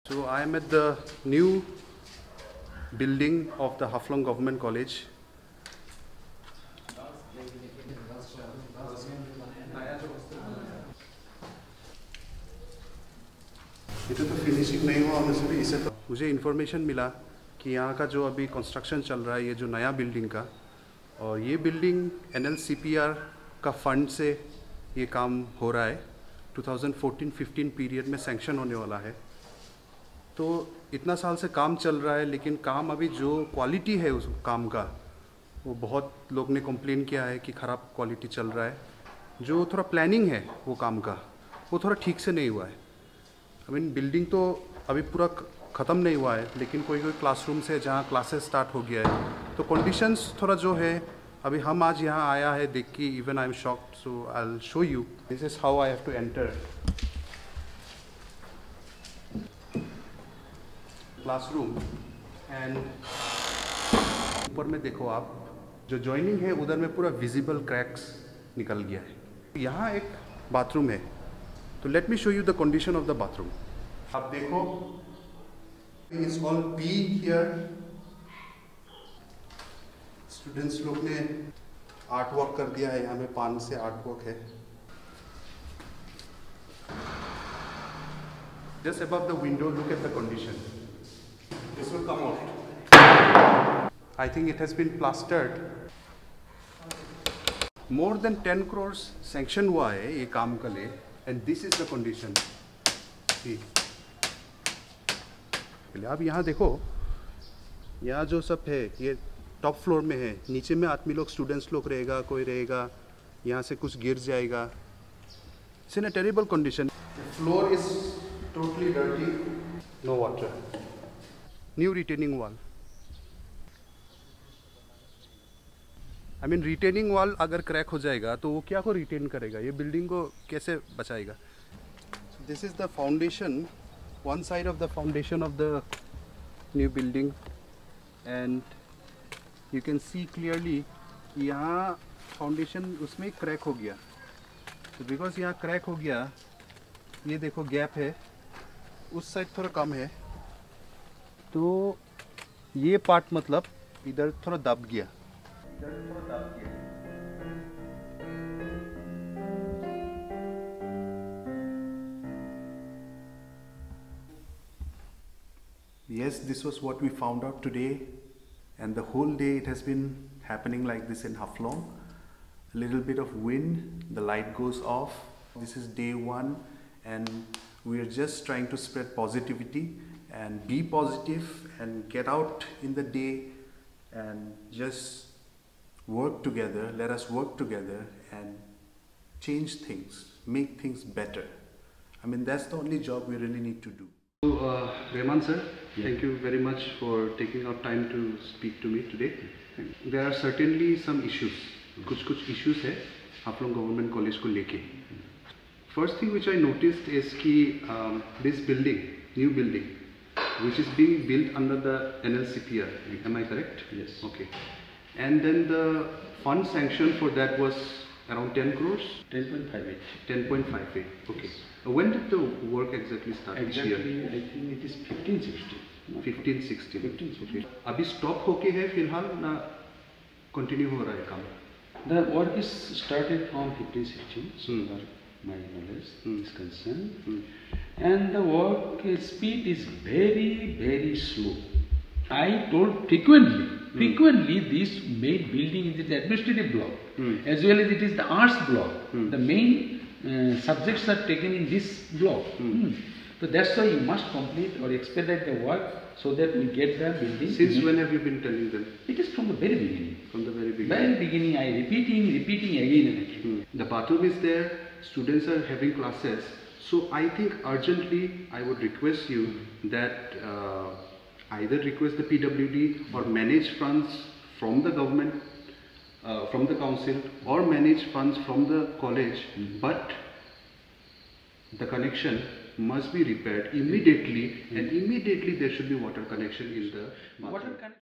So I am at the new building of the Haflong Government College. ये तो finishing नहीं हुआ honestly. इसे तो मुझे इन्फॉर्मेशन मिला कि यहाँ का जो अभी कंस्ट्रक्शन चल रहा है, ये जो नया बिल्डिंग का, और ये बिल्डिंग NLCPR का फंड से ये काम हो रहा है। 2014-15 पीरियड में सैंक्शन होने वाला है। तो इतना साल से काम चल रहा है, लेकिन काम अभी जो क्वालिटी है उस काम का, वो बहुत लोग ने कंप्लेन किया है कि ख़राब क्वालिटी चल रहा है। जो थोड़ा प्लानिंग है वो काम का, वो थोड़ा ठीक से नहीं हुआ है। आई मीन बिल्डिंग तो अभी पूरा ख़त्म नहीं हुआ है, लेकिन कोई कोई क्लासरूम्स है जहाँ क्लासेस स्टार्ट हो गया है। तो कंडीशंस थोड़ा जो है, अभी हम आज यहाँ आया है देख के, even I am shocked. So I will show you, this is how I have to enter classroom. And ऊपर में देखो आप, जो जॉइनिंग है उधर में पूरा विजिबल क्रैक्स निकल गया है। यहाँ एक बाथरूम है, तो let me show you the condition of the bathroom. आप देखो, it's all pee here. Students लोग ने आर्ट वर्क कर दिया है, यहाँ में पान से आर्ट वर्क है। Just above the window, look at the condition. This will come out. I think it has been plastered. More than 10 crores sanction हुआ है ये काम के लिए, and this is the condition. See. अब यहाँ देखो, यहाँ जो सब है ये टॉप फ्लोर में है, नीचे में आदमी लोग, स्टूडेंट्स लोग रहेगा, कोई रहेगा, यहाँ से कुछ गिर जाएगा। It's in a terrible condition. The floor is totally dirty, no water. New retaining wall. I mean retaining wall अगर क्रैक हो जाएगा तो वो क्या को रिटेन करेगा, ये बिल्डिंग को कैसे बचाएगा। This is the foundation, one side of the foundation of the new building, and you can see clearly यहाँ फाउंडेशन उसमें क्रैक हो गया। तो बिकॉज यहाँ क्रैक हो गया, ये देखो गैप है, उस साइड थोड़ा कम है, तो ये पार्ट मतलब इधर थोड़ा दब गया, Yes, this was what we found out today, and the whole day it has been happening like this in Haflong. A little bit of wind, the light goes off. This is day one, and we are just trying to spread positivity and be positive and get out in the day and just work together. Let us work together and change things, make things better. I mean, that's the only job we really need to do. So, Rehman sir, thank you very much for taking out time to speak to me today. There are certainly some issues, कुछ issues है Haflong Government College को लेके. First thing which I noticed is कि this building, new building, which is being built under the NLCPR. Am I correct? Yes. Okay. And then the fund sanction for that was around 10 crores? 10.58. 10.58. Okay. Yes. When did the work exactly start? Exactly, I think it is 15-16. 15-16. 15-16. Okay. अभी stop होके है फिलहाल ना continue हो रहा है काम? The work is started from 15-16. So my knowledge is concerned, and the work speed is very slow. I told frequently this main building is the administrative block, as well as it is the arts block. The main subjects are taken in this block. So that's why you must complete or expedite the work so that we get the building. Since when have you been telling them? It is from the very beginning. From the very beginning. Very beginning, I repeating again and again. The bathroom is there. Students are having classes, so I think urgently I would request you that either request the PWD or manage funds from the government, from the council, or manage funds from the college, but the connection must be repaired immediately, and immediately there should be water connection in the bathroom.